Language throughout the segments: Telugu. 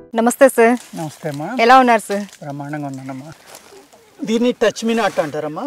నమస్తే సార్. నమస్తే అమ్మా. ఎలా ఉన్నారు సార్? బ్రహ్మాండంగా ఉన్నానమ్మా. దీన్ని టచ్ మీ నాట్ అంటారమ్మా.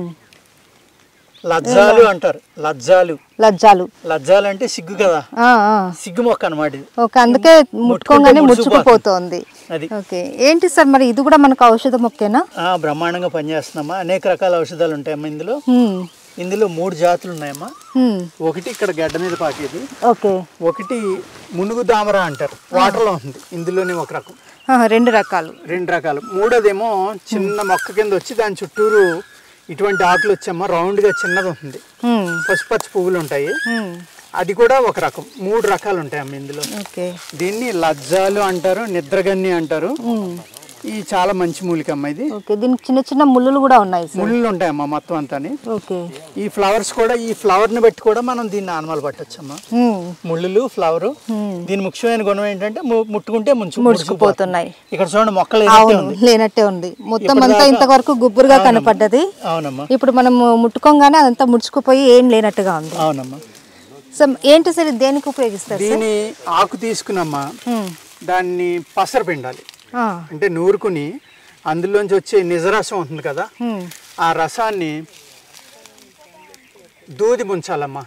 లజ్జాలు అంటారు. లజ్జాలు లజ్జాలు లజ్జాలు అంటే సిగ్గు కదా, సిగ్గు మొక్క అనమాట ఇది. ఓకే, అందుకే ముట్టుకోగానే ముడుచుకుపోతుంది. అది ఓకే. ఏంటి సార్ మరి ఇది కూడా మనకు ఔషధ మొక్కేనా? బ్రహ్మాండంగా పనిచేస్తుందమ్మా. అనేక రకాల ఔషధాలు ఉంటాయమ్మా ఇందులో. ఇందులో 3 జాతులు ఉన్నాయమ్మా. ఒకటి ఇక్కడ గడ్డ మీద పాకేది, ఒకటి మునుగు దామర అంటారు, వాటర్ లో ఉంది. ఇందులోనే ఒక రకం. రెండు రకాలు. మూడోదేమో చిన్న మొక్క కింద వచ్చి దాని చుట్టూరు ఇటువంటి ఆకులు వచ్చామ్మా, రౌండ్ గా చిన్నది ఉంటుంది, పసుపచ్చ పువ్వులు ఉంటాయి. అది కూడా ఒక రకం. 3 రకాలు ఉంటాయమ్మా ఇందులో. దీన్ని లజ్జాలు అంటారు, నిద్రగన్ని అంటారు. ఈ చాలా మంచి మూలికమ్మ ఇది. దీనికి చిన్న చిన్న ముళ్ళులు కూడా ఉన్నాయి. ముళ్ళు ఉంటాయమ్మా మొత్తం అంతా. ఈ ఫ్లవర్స్ కూడా, ఈ ఫ్లవర్ ని బట్టి కూడా మనం దీన్ని ఆనమాలు పట్టొచ్చమ్మా. ముళ్ళు, ఫ్లవర్. దీని ముఖ్యమైన గుణం ఏంటంటే ముట్టుకుంటే ముడుచుకుపోతున్నాయి. ఇక్కడ చూడండి, మొక్కలు లేనట్టే ఉంది, మొత్తం అంతా ఇంతవరకు గుబ్బురుగా కనపడ్డది. అవునమ్మా. ఇప్పుడు మనం ముట్టుకోగానే అదంతా ముడుచుకుపోయి ఏం లేనట్టుగా ఉంది. అవునమ్మా. సో ఏంటి సార్ దేనికి ఉపయోగిస్తారు? దీని ఆకు తీసుకున్నమ్మా, దాన్ని పసర పిండాలి. అంటే నూరుకుని అందులోంచి వచ్చే నిజరసం ఉంటుంది కదా, ఆ రసాన్ని దూది ముంచాలమ్మా.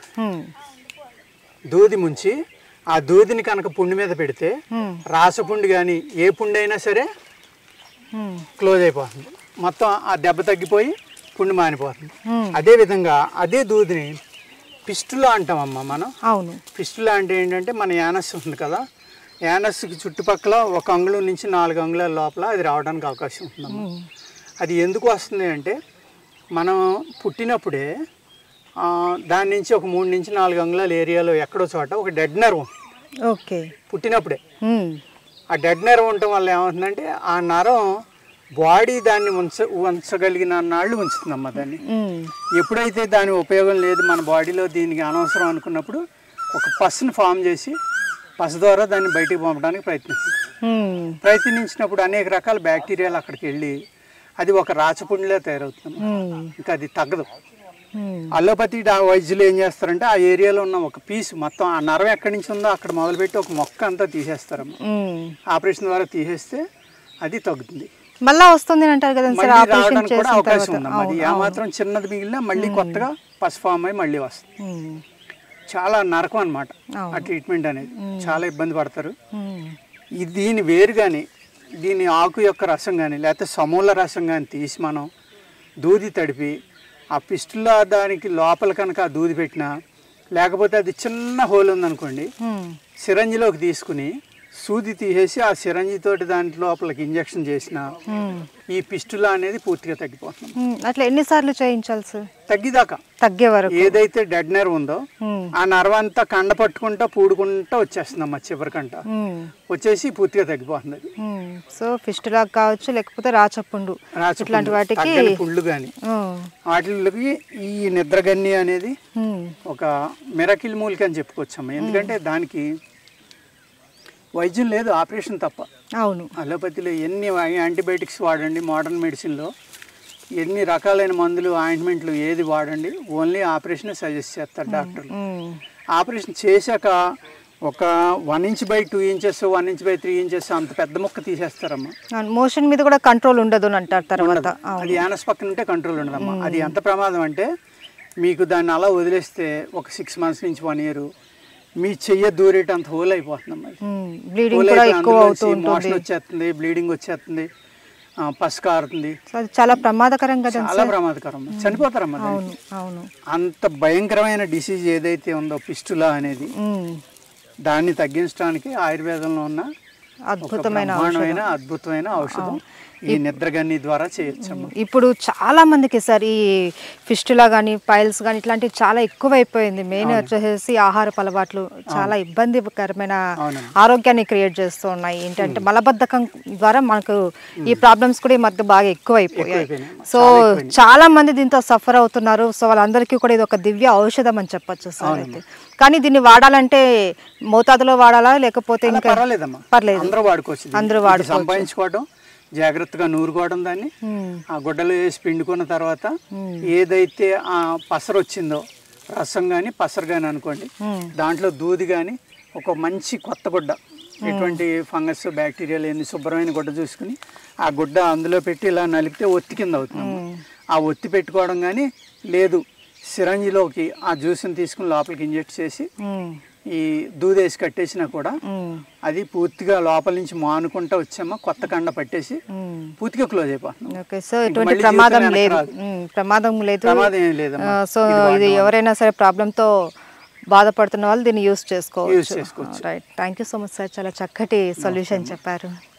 దూది ముంచి ఆ దూదిని కనుక పుండి మీద పెడితే, రాసపుండి కానీ ఏ పుండి అయినా సరే క్లోజ్ అయిపోతుంది. మొత్తం ఆ దెబ్బ తగ్గిపోయి పుండి మానిపోతుంది. అదే విధంగా అదే దూదిని పిస్టులా అంటామమ్మా మనం. అవును. పిస్టులా అంటే ఏంటంటే మన యానస్ ఉంది కదా, యానస్కి చుట్టుపక్కల 1 అంగుళం నుంచి 4 అంగుళాల లోపల అది రావడానికి అవకాశం ఉంటుందమ్మా. అది ఎందుకు వస్తుంది అంటే, మనం పుట్టినప్పుడే దాని నుంచి ఒక 3 నుంచి 4 అంగుళాల ఏరియాలో ఎక్కడో చోట ఒక డెడ్ నర్వ్. ఓకే. పుట్టినప్పుడే ఆ డెడ్ నర్వ్ ఉండటం వల్ల ఏమవుతుందంటే, ఆ నరం బాడీ దాన్ని ఉంచగలిగిన నాళ్ళు ఉంచుతుందమ్మా దాన్ని. ఎప్పుడైతే దాని ఉపయోగం లేదు మన బాడీలో, దీనికి అనవసరం అనుకున్నప్పుడు ఒక పస్సును ఫామ్ చేసి పస ద్వారా దాన్ని బయటికి పంపడానికి ప్రయత్నించినప్పుడు అనేక రకాల బ్యాక్టీరియాలు అక్కడికి వెళ్ళి అది ఒక రాచపుండిలో తయారవుతుంది. ఇంకా అది తగ్గదు. అల్లోపతి వైద్యులు ఏం చేస్తారంటే, ఆ ఏరియాలో ఉన్న ఒక పీస్ మొత్తం, ఆ నరం ఎక్కడి నుంచి ఉందో అక్కడ మొదలుపెట్టి ఒక మొక్క అంతా తీసేస్తారమ్మా. ఆపరేషన్ ద్వారా తీసేస్తే అది తగ్గుతుంది. మళ్ళీ వస్తుంది అంటారు కదా, రావడానికి కూడా అవకాశం ఉందమ్మా. అది ఏమాత్రం చిన్నది మిగిలినా మళ్ళీ కొత్తగా పసు ఫామ్ అయ్యి మళ్ళీ వస్తుంది. చాలా నరకం అనమాట ఆ ట్రీట్మెంట్ అనేది. చాలా ఇబ్బంది పడతారు. దీని వేరు కానీ, దీని ఆకు యొక్క రసం కానీ, లేకపోతే సమూల రసం కానీ తీసి మనం దూది తడిపి ఆ పిస్టులా దానికి లోపల కనుక ఆ దూది పెట్టినా, లేకపోతే అది చిన్న హోల్ ఉందనుకోండి, సిరంజిలోకి తీసుకుని సూది తీసేసి ఆ సిరంజి తోటి దాని లోపలికి ఇంజక్షన్ చేసిన ఈ పిస్టులా అనేది పూర్తిగా తగ్గిపోతుంది. అట్లా ఎన్నిసార్లు చేయించాలి సార్? తగ్గే వరకు. ఏదైతే డెడ్ నర్వ్ ఉందో ఆ నర్వ్ అంతా కండ పట్టుకుంటా పూడుకుంటా వచ్చేస్తుందమ్మా, చివరికంట వచ్చేసి పూర్తిగా తగ్గిపోతుంది. సో ఫిస్టులా కావచ్చు, లేకపోతే రాచపుండు, ఇట్లాంటి వాటికి పుండ్లు కానీ వాటికి ఈ నిద్రగన్ని అనేది ఒక మిరకిల్ మూలిక అని చెప్పుకోవచ్చమ్మా. ఎందుకంటే దానికి వైద్యం లేదు, ఆపరేషన్ తప్ప. అవును. అలోపతిలో ఎన్ని యాంటీబయాటిక్స్ వాడండి, మోడర్న్ మెడిసిన్లో ఎన్ని రకాలైన మందులు, ఆయింట్మెంట్లు ఏది వాడండి, ఓన్లీ ఆపరేషన్ సజెస్ట్ చేస్తారు డాక్టర్లు. ఆపరేషన్ చేశాక ఒక 1 inch by 2 inches, 1 inch by 3 inches అంత పెద్ద మొక్క తీసేస్తారమ్మా. మోషన్ మీద కూడా కంట్రోల్ ఉండదు అని అంటారు తర్వాత. అది యానస్ పక్కన ఉంటే కంట్రోల్ ఉండదమ్మా. అది ఎంత ప్రమాదం అంటే, మీకు దాన్ని అలా వదిలేస్తే ఒక 6 months నుంచి 1 year మీ చెయ్య దూరేటంత హోల్ అయిపోతుందమ్మా. మోషన్ వచ్చేస్తుంది, బ్లీడింగ్ వచ్చేస్తుంది, పసు కారుతుంది. చాలా ప్రమాదకరం కదా. చాలా ప్రమాదకరం, చనిపోతారమ్మా. అంత భయంకరమైన డిసీజ్ ఏదైతే ఉందో పిస్టులా అనేది, దాన్ని తగ్గించడానికి ఆయుర్వేదంలో ఉన్న అద్భుతమైన ఔషధం ఈ నిద్రగన్ని ద్వారా చేయొచ్చు. ఇప్పుడు చాలా మందికి సార్ ఈ ఫిస్టులా కానీ, పైల్స్ కానీ ఇట్లాంటివి చాలా ఎక్కువైపోయింది. మెయిన్ వచ్చేసి ఆహారపు అలవాట్లు చాలా ఇబ్బందికరమైన ఆరోగ్యాన్ని క్రియేట్ చేస్తూ ఉన్నాయి. ఏంటంటే మలబద్ధకం ద్వారా మనకు ఈ ప్రాబ్లమ్స్ కూడా ఈ మధ్య బాగా ఎక్కువైపోయాయి. సో చాలా మంది దీంతో సఫర్ అవుతున్నారు. సో వాళ్ళందరికీ కూడా ఇది ఒక దివ్య ఔషధం అని చెప్పొచ్చు సార్. అయితే కానీ దీన్ని వాడాలంటే మోతాదులో వాడాలా, లేకపోతే ఇంకా పర్లేదు అందరూ వాడుకోవచ్చు. సంపాదించుకోవడం, జాగ్రత్తగా నూరుకోవడం, దాన్ని ఆ గుడ్డలు వేసి పిండుకున్న తర్వాత ఏదైతే ఆ పసరు వచ్చిందో, రసం కానీ పసరు కానీ అనుకోండి, దాంట్లో దూది కానీ ఒక మంచి కొత్త గుడ్డ ఎటువంటి ఫంగస్ బ్యాక్టీరియాలు ఏంది శుభ్రమైన గుడ్డ చూసుకుని ఆ గుడ్డ అందులో పెట్టి ఇలా నలిపితే ఒత్తి కింద అవుతుంది. ఆ ఒత్తి పెట్టుకోవడం కానీ లేదు సిరంజిలోకి ఆ జ్యూస్ని తీసుకుని లోపలికి ఇంజెక్ట్ చేసి ఈ దూదేసి కట్టేసినా కూడా అది పూర్తిగా లోపల నుంచి మానుకుంటా వచ్చామా కొత్త కండ పట్టేసి పూర్తిగా క్లోజ్ అయిపోతుంది. ఓకే, సో ఎటువంటి ప్రమాదం లేదు, ప్రమాదం లేదు, ప్రమాదం ఏం లేదు. సో ఇది ఎవరైనా సరే ప్రాబ్లంతో బాధపడుతున్న వాళ్ళు దీన్ని యూస్ చేసుకోవచ్చు. చేసుకోవచ్చు. Right, thank you so much sir, చాలా చక్కటి సొల్యూషన్ చెప్పారు.